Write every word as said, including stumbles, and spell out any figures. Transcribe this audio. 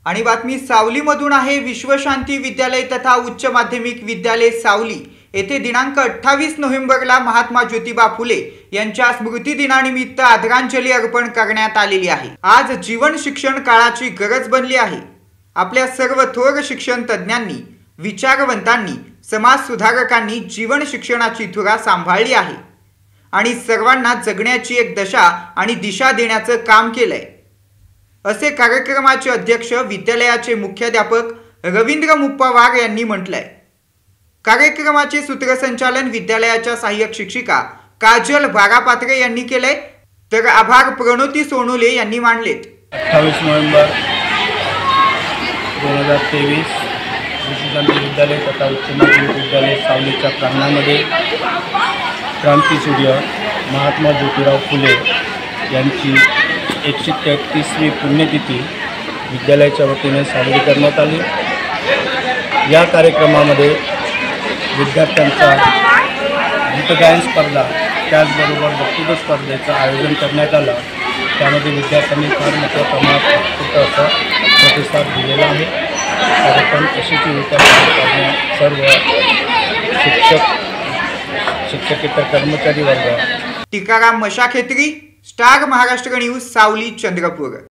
आणि बातमी सावलीमधून आहे। विश्वशांती विद्यालय तथा उच्च माध्यमिक विद्यालय सावली येथे दिनांक अठ्ठावीस नोव्हेंबरला महात्मा ज्योतिबा फुले यांच्या स्मृती दिनानिमित्त आदरांजली अर्पण करण्यात आलेली आहे। आज जीवन शिक्षण काळाची गरज बनली आहे। आपल्या सर्व थोर शिक्षण तज्ञांनी, विचारवंतांनी, समाज सुधारकांनी जीवन शिक्षणाची धुरा सांभाळली आहे आणि सर्वांना जगण्याची एक दशा आणि दिशा देण्याचं काम केलंय, असे कार्यक्रमाचे अध्यक्ष विद्यालयाचे मुख्याध्यापक रवींद्र मुप्पावार यांनी म्हटलंय। कार्यक्रमाचे सूत्रसंचालन विद्यालयाच्या सहाय्यक शिक्षिका काजल बारापात्रे यांनी केले, तर आभार प्रणोती सोनोले यांनी मानलेत। अठ्ठावीस नोव्हेंबर दोन हजार तेवीस विश्वशांती विद्यालय तथा उच्च माध्यमिक विद्यालय सावलीच्या प्रांगणामध्ये क्रांतीसूर्य महात्मा ज्योतिराव फुले यांची एकशे तेहतीसवी पुण्यतिथी विद्यालयाच्या वतीने साजरी करण्यात आली। या कार्यक्रमामध्ये विद्यार्थ्यांचा गीतगायन स्पर्धा त्याचबरोबर वक्तृत्व स्पर्धेचं आयोजन करण्यात आलं। त्यामध्ये विद्यार्थ्यांनी फार मोठ्या प्रमाणात उत्स्फूर्त असा प्रतिसाद दिलेला आहे। कार्यक्रम यशस्वीरित्या करण्यात सर्व शिक्षक शिक्षकेतर कर्मचारी वर्ग। Tikaram Mashakhetri, star Maharashtra news, Sawali, Chandrapur.